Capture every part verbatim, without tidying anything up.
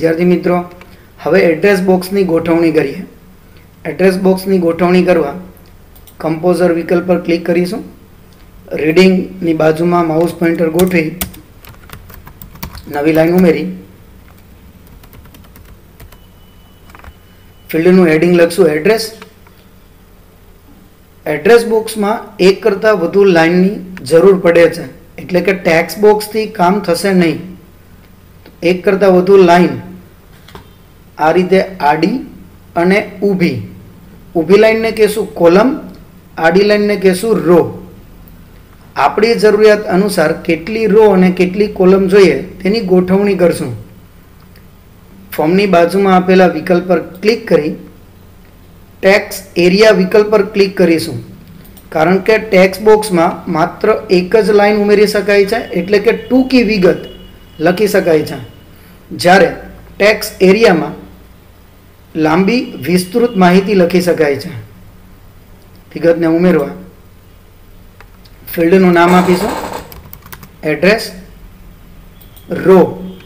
विद्यार्थी मित्रों हवे एड्रेस बॉक्सनी गोठवणी करीए। एड्रेस बॉक्सनी गोठवणी करवा कंपोजर विकल्प पर क्लिक करीशुं। रीडिंगनी बाजुमां माउस पॉइंटर गोठवी नवी लाइन उमेरी फील्डनुं हेडिंग लखशुं एड्रेस। एड्रेस बॉक्स में एक करता वधु लाइन की जरूर पड़े छे एटले के टेक्स्ट बॉक्स थी काम थशे नहीं। एक करता वधु लाइन आ रीते आडी अने ऊभी ऊभी लाइन ने कहेशुं कॉलम, आडी लाइन ने कहेशुं रो। आपणी जरूरियात अनुसार केटली रो अने केटली कॉलम जोईए तेनी गोठवणी करशुं। फॉर्मनी बाजुमां आपेला विकल्प पर क्लिक करी टेक्स्ट एरिया विकल्प पर क्लिक करीशुं। कारण के टेक्स्ट बॉक्स में मात्र एक ज लाइन उमेरी शकाय छे एटले के टूंकी विगत लखी शकाय छे। ज्यारे टेक्स्ट एरिया में लांबी विस्तृत माहिती लखी शकाय छे। विगत ने उमेरवा फील्डनुं नाम आपीशुं एड्रेस रो।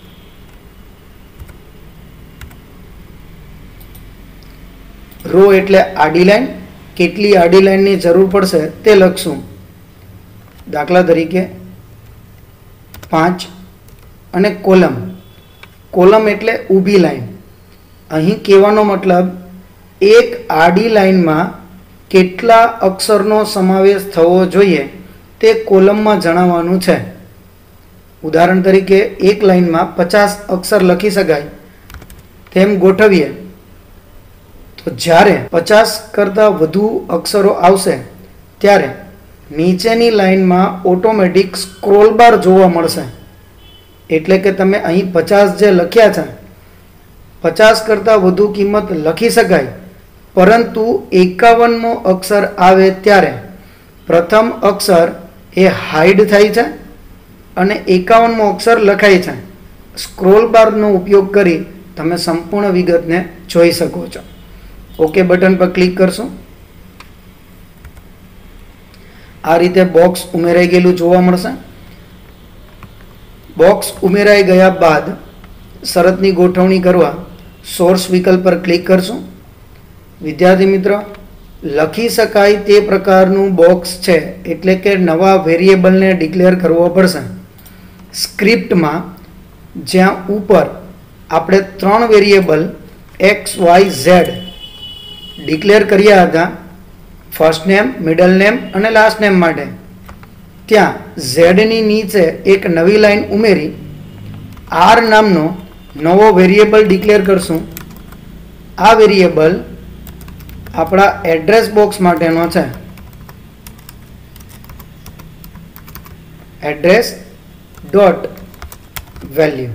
रो एटले आडी लाइन, केटली आडी लाइन की जरूर पड़शे ते लखशुं। दाखला तरीके पांच अने कॉलम। कॉलम एटले ऊभी लाइन। अहीं कहेवानो मतलब एक आडी लाइन में केटला अक्षरनो समावेश थवो जोईए ते कॉलम में जणाववानुं छे। उदाहरण तरीके एक लाइन में पचास अक्षर लखी शकाय तेम गोठवीए तो ज्यारे पचास करता वधु अक्षरो आवशे त्यारे नीचेनी लाइन में ऑटोमेटिक स्क्रोल बार जोवा मळशे। एटले के तमे अहीं पचास जे लख्या छे पचास करता वधु किंमत लखी शकाय परंतु एकावनमो अक्षर आवे त्यारे प्रथम अक्षर ए हाइड थाय छे अने एकावनमो अक्षर लखाय छे। स्क्रोल बार नो उपयोग करी तमे संपूर्ण विगत ने जोई शको छो। ओके बटन पर क्लिक करशो। आ रीते बॉक्स उमेराई गेलुं जोवा मळशे। बॉक्स उमेराई गया बाद शरतनी गोठवणी करवा सोर्स विकल्प पर क्लिक करशो। विद्यार्थी मित्रों लखी शकाय ते प्रकारनुं बॉक्स छे एटले के नवा वेरिएबल ने डिक्लेर करवो पड़शे। स्क्रिप्ट में ज्यां ऊपर आपणे त्रण variable X Y Z declare कर्या हता फर्स्ट नेम, मिडल नेम अने लास्ट नेम माटे, त्यां झेड नी नीचे एक नवी लाइन उमेरी आर नामनो नवो वेरिएबल डिक्लेर करशुं। आ वेरिएबल आपणा एड्रेस बॉक्स माटेनो छे। एड्रेस डॉट वेल्यू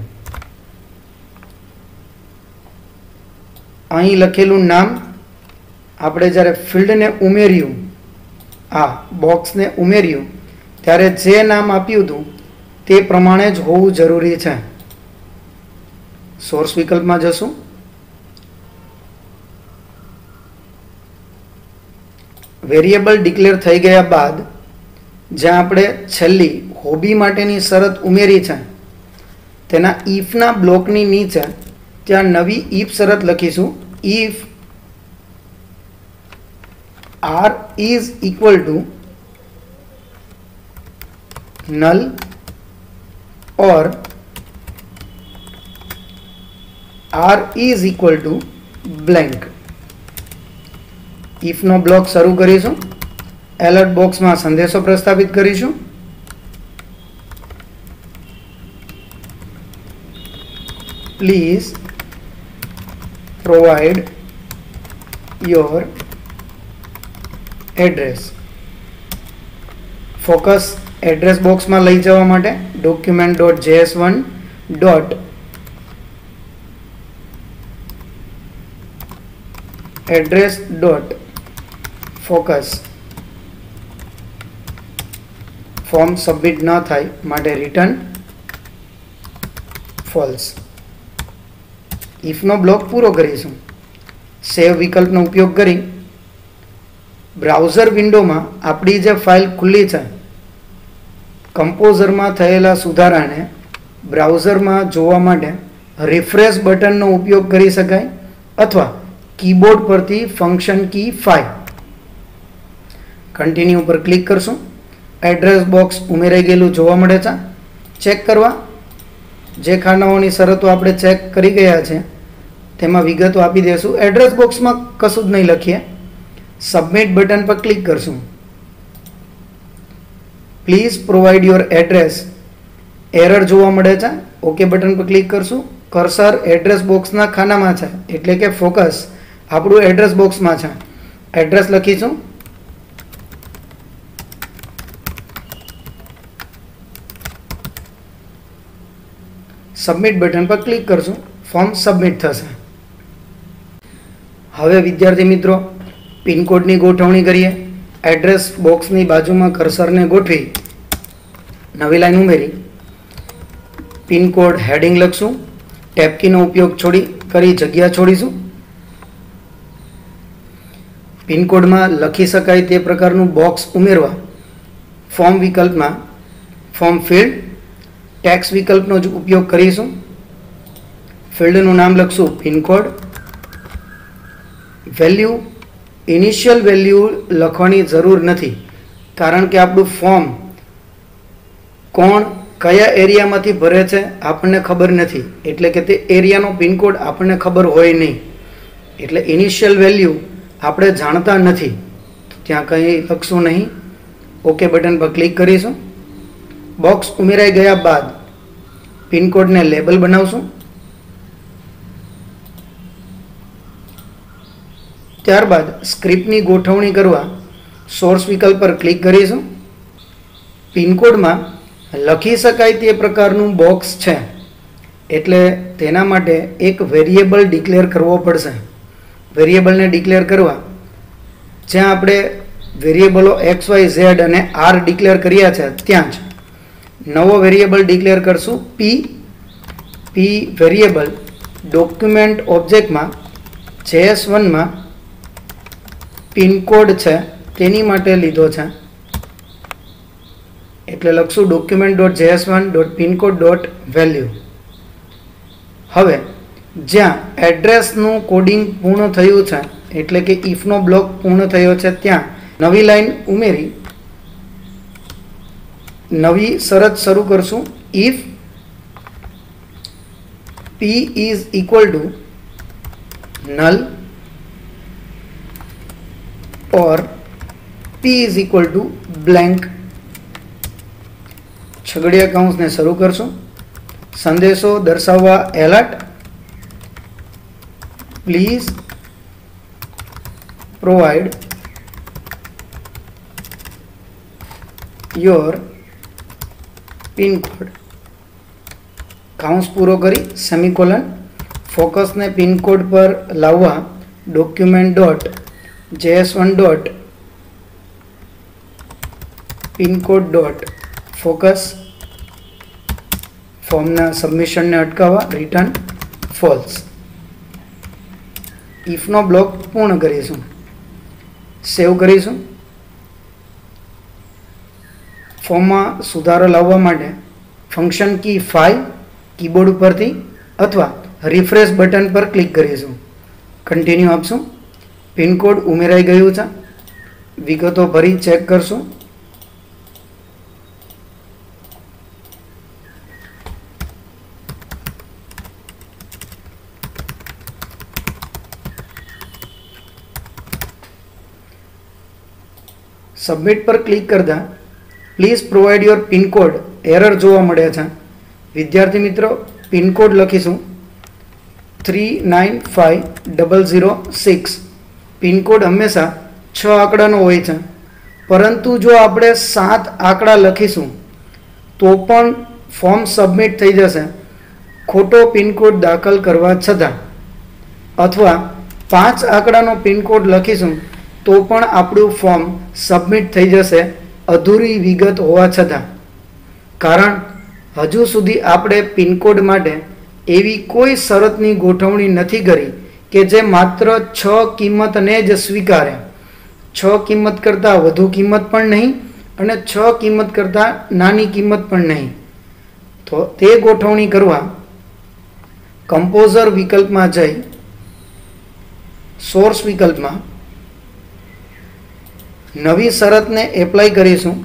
अहीं लखेलुं नाम आपणे ज्यारे फील्ड ने उमेर्युं आ बॉक्स ने उमेर्युं त्यारे जे नाम आप्युं हतुं ते प्रमाणे ज होवुं जरूरी छे। सोर्स विकल्प में जशुं। वेरिएबल डिक्लेर थई गया बाद ज्यां आपणे छेल्ली होबी माटेनी शरत उमेरी छे तेना इफ ना ब्लॉक नी नीचे त्यां नवी इफ शरत लखीशुं। If R is equal to null or R is equal to blank। if नो ब्लॉक शुरू करीशुं। अलर्ट बॉक्स में संदेशो प्रस्थापित करीशुं। Please provide your address. Focus address box में लई जवा माटे document dot J S one dot address dot focus. Form submit न थाय माटे रिटर्न फॉल्स। इफ नो ब्लॉक पूरो करीशुं। सेव विकल्प नो उपयोग करी ब्राउजर विंडो में आपणी जे फाइल खुली है कंपोजर में थयेला सुधाराने ब्राउजर में जोवा माटे રિફ્રેશ બટનનો ઉપયોગ કરી શકાય અથવા કીબોર્ડ પરથી ફંક્શન કી ફાઇવ. કન્ટિન્યુ પર ક્લિક કરશું. એડ્રેસ બોક્સ ઉમેરાઈ ગયેલું જોવા મળે છે. ચેક કરવા જે ખાનાઓની શરતો આપણે ચેક કરી ગયા છે તેમાં વિગતો આપી દઈશું. એડ્રેસ બોક્સમાં કશું જ નહીં લખીએ. સબમિટ બટન પર ક્લિક કરશું. Please provide your address error જોવા મળે છે. ઓકે બટન પર ક્લિક કરશું. કર્સર એડ્રેસ બોક્સના ખાનામાં છે એટલે કે ફોકસ આપણું એડ્રેસ બોક્સમાં છે. એડ્રેસ લખીશું. સબમિટ બટન પર ક્લિક કરશું. ફોર્મ સબમિટ થશે. હવે વિદ્યાર્થી મિત્રો પિનકોડની ગોઠવણી કરીએ. એડ્રેસ બોક્સની બાજુમાં કર્સરને ગોઠવી નવી લાઈન ઉમેરી પિનકોડ હેડિંગ લખશું. ટેબ કીનો ઉપયોગ છોડી કરી જગ્યા છોડીશું. પિનકોડમાં લખી શકાય તે પ્રકારનું બોક્સ ઉમેરવા ફોર્મ વિકલ્પમાં ફોર્મ ફિલ્ડ ટેક્સ્ટ વિકલ્પનો જ ઉપયોગ કરીશું. ફિલ્ડનું નામ લખશું પિનકોડ. વેલ્યુ ઇનિશિયલ વેલ્યુ લખવાની જરૂર નથી કારણ કે આપણું ફોર્મ કોણ કયા એરિયામાંથી ભરે છે આપણને ખબર નથી એટલે કે તે એરિયાનો પિનકોડ આપણને ખબર હોય નહીં એટલે ઇનિશિયલ વેલ્યુ આપણે જાણતા નથી ત્યાં કંઈ લખશું નહીં. ઓકે બટન પર ક્લિક કરીશું. બોક્સ ઉમેરાઈ ગયા બાદ પિનકોડને લેબલ બનાવશું. ત્યારબાદ સ્ક્રિપ્ટની ગોઠવણી કરવા સોર્સ વિકલ્પ પર ક્લિક કરીશું. પિનકોડમાં લખી શકાય તે પ્રકારનું બોક્સ છે એટલે તેના માટે એક વેરિયેબલ ડિક્લેર કરવો પડશે. વેરિયેબલને ડિક્લેર કરવા જ્યાં આપણે વેરિયેબલો એક્સ વાય ઝેડ અને આર ડિક્લેર કર્યા છે ત્યાં જ નવો વેરિયેબલ ડિક્લેર કરશું. પી પી વેરિયેબલ ડોક્યુમેન્ટ ઓબ્જેક્ટમાં જેએસ વનમાં પિનકોડ છે તેની માટે લીધો છે એટલે લખશું document dot JS one dot pincode dot value. હવે જ્યાં એડ્રેસનું કોડિંગ પૂર્ણ થયું છે એટલે કે ઇફનો બ્લોક પૂર્ણ થયો છે ત્યાં નવી લાઈન ઉમેરી નવી શરત શરૂ કરશું. If P is equal to null or P is equal to blank છગડિયા કૌંસને શરૂ કરશું. સંદેશો દર્શાવવા alert please provide your pincode કાઉન્સ પૂરો કરી સેમિકોલન. ફોકસને પિનકોડ પર લાવવા document dot JS one dot pincode dot focus. ફોર્મના સબમિશનને અટકાવવા રિટર્ન ફોલ્સ. ઇફનો બ્લોક પૂર્ણ કરીશું. સેવ કરીશું. ફોર્મમાં સુધારો લાવવા માટે ફંક્શન કી ફાઇવ કીબોર્ડ ઉપરથી અથવા રિફ્રેશ બટન પર ક્લિક કરીશું. કન્ટિન્યુ આપશું. પિનકોડ ઉમેરાઈ ગયું છે. વિગતો ભરી ચેક કરશું. સબમિટ પર ક્લિક કરતા please provide your pincode error જોવા મળે છે. વિદ્યાર્થી મિત્રો પિનકોડ લખીશું three nine five double zero six. પિનકોડ હંમેશા છ આંકડાનો હોય છે પરંતુ જો આપણે સાત આંકડા લખીશું તો પણ ફોર્મ સબમિટ થઈ જશે ખોટો પિનકોડ દાખલ કરવા છતાં, અથવા પાંચ આંકડાનો પિનકોડ લખીશું તો પણ આપણું ફોર્મ સબમિટ થઈ જશે અધૂરી વિગત હોવા છતાં. કારણ હજુ સુધી આપણે પિનકોડ માટે એવી કોઈ શરતની ગોઠવણી નથી કરી કે જે માત્ર છ કિંમતને જ સ્વીકારે. છ કિંમત કરતાં વધુ કિંમત પણ નહીં અને છ કિંમત કરતાં નાની કિંમત પણ નહીં. તો તે ગોઠવણી કરવા કમ્પોઝર વિકલ્પમાં જઈ સોર્સ વિકલ્પમાં નવી શરતને એપ્લાય કરીશું.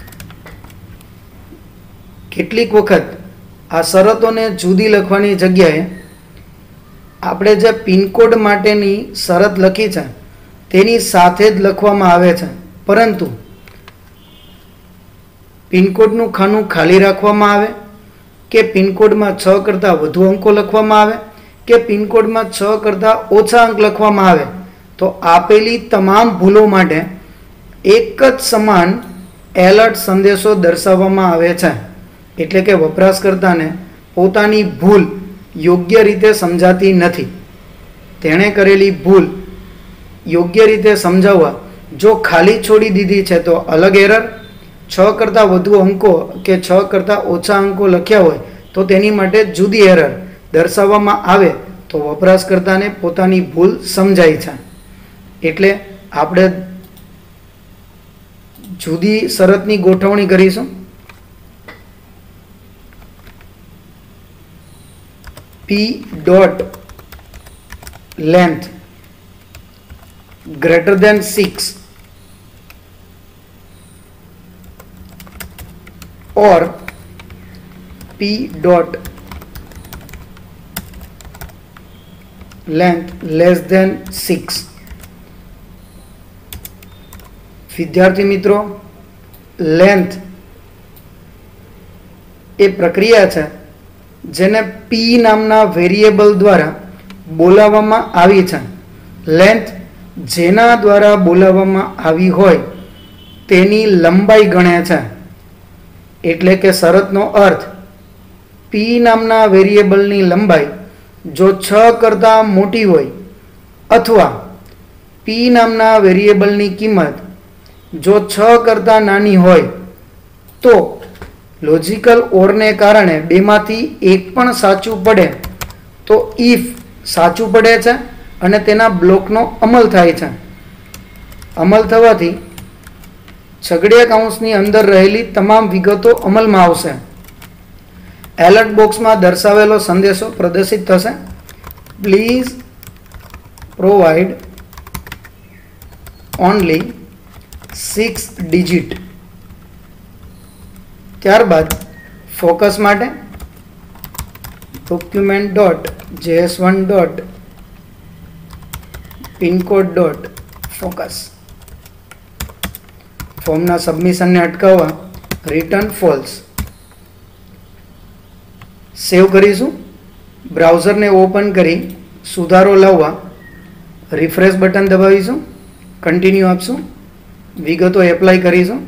કેટલીક વખત આ શરતોને જુદી લખવાની જગ્યાએ આપણે જે પિનકોડ માટેની શરત લખી છે તેની સાથે જ લખવામાં આવે છે, પરંતુ પિનકોડનું ખાનું ખાલી રાખવામાં આવે કે પિનકોડમાં છ કરતાં વધુ અંકો લખવામાં આવે કે પિનકોડમાં છ કરતાં ઓછા અંક લખવામાં આવે, તો આપેલી તમામ ભૂલો માટે એક જ સમાન એલર્ટ સંદેશો દર્શાવવામાં આવે છે. એટલે કે વપરાશકર્તાને પોતાની ભૂલ યોગ્ય રીતે સમજાતી નથી. તેણે કરેલી ભૂલ યોગ્ય રીતે સમજાવવા જો ખાલી છોડી દીધી છે તો અલગ એરર, છ કરતાં વધુ અંકો કે છ કરતાં ઓછા અંકો લખ્યા હોય તો તેની માટે જુદી એરર દર્શાવવામાં આવે તો વપરાશકર્તાને પોતાની ભૂલ સમજાય છે. એટલે આપણે જુદી શરતની ગોઠવણી કરીશું. P dot length greater than six or p dot length less than six. વિદ્યાર્થી મિત્રો, લેન્થ એ પ્રક્રિયા છે જેને પી નામના વેરિયેબલ દ્વારા બોલાવવામાં આવી છે. લેન્થ જેના દ્વારા બોલાવવામાં આવી હોય તેની લંબાઈ ગણે છે. એટલે કે શરતનો અર્થ પી નામના વેરિયેબલની લંબાઈ જો છ કરતાં મોટી હોય અથવા પી નામના વેરિયેબલની કિંમત જો છ કરતાં નાની હોય તો લોજિકલ ઓરને કારણે બેમાંથી એક પણ સાચું પડે તો ઇફ સાચું પડે છે અને તેના બ્લોકનો અમલ થાય છે. અમલ થવાથી છગડીયા કૌંસની અંદર રહેલી તમામ વિગતો અમલમાં આવશે. એલર્ટ બોક્સમાં દર્શાવેલો સંદેશો પ્રદર્શિત થશે. Please provide only six digit. ત્યારબાદ ફોકસ માટે document dot JS one dot pincode dot focus. ફોર્મના સબમિશનને અટકાવવા રિટર્ન ફોલ્સ. સેવ કરીશું. બ્રાઉઝરને ઓપન કરી સુધારો લાવવા રિફ્રેશ બટન દબાવીશું. કન્ટિન્યુ આપશું. વિગતો એપ્લાય કરીશું.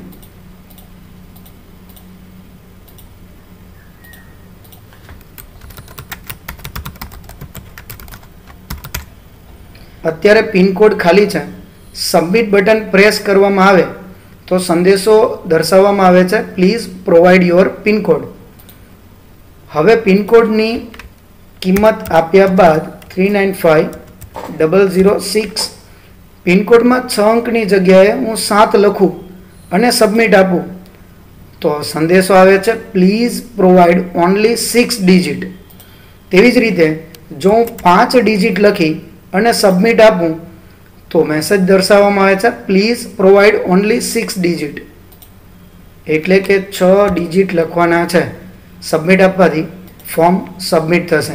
અત્યારે પિનકોડ ખાલી છે. સબમિટ બટન પ્રેસ કરવામાં આવે તો સંદેશો દર્શાવવામાં આવે છે પ્લીઝ પ્રોવાઈડ યોર પિનકોડ. હવે પિનકોડની કિંમત આપ્યા બાદ three nine five double zero six પિનકોડમાં છ અંકની જગ્યાએ હું સાત લખું અને સબમિટ આપું તો સંદેશો આવે છે please provide only six digit. તેવી જ રીતે જો હું પાંચ ડિજિટ લખી અને સબમિટ આપું તો મેસેજ દર્શાવવામાં આવે છે please provide only six digit. એટલે કે છ ડિજિટ લખવાના છે. સબમિટ આપવાથી ફોર્મ સબમિટ થશે.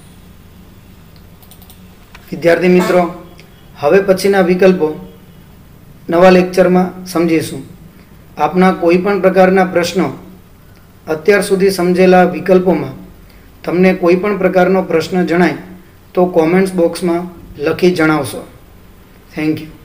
વિદ્યાર્થી મિત્રો, હવે પછીના વિકલ્પો નવા લેક્ચરમાં સમજીશું. આપના કોઈ પણ પ્રકારના પ્રશ્નો અત્યાર સુધી સમજેલા વિકલ્પોમાં તમને કોઈ પણ પ્રકારનો પ્રશ્ન જણાય તો કોમેન્ટ્સ બોક્સમાં લખી જણાવશો. Thank you.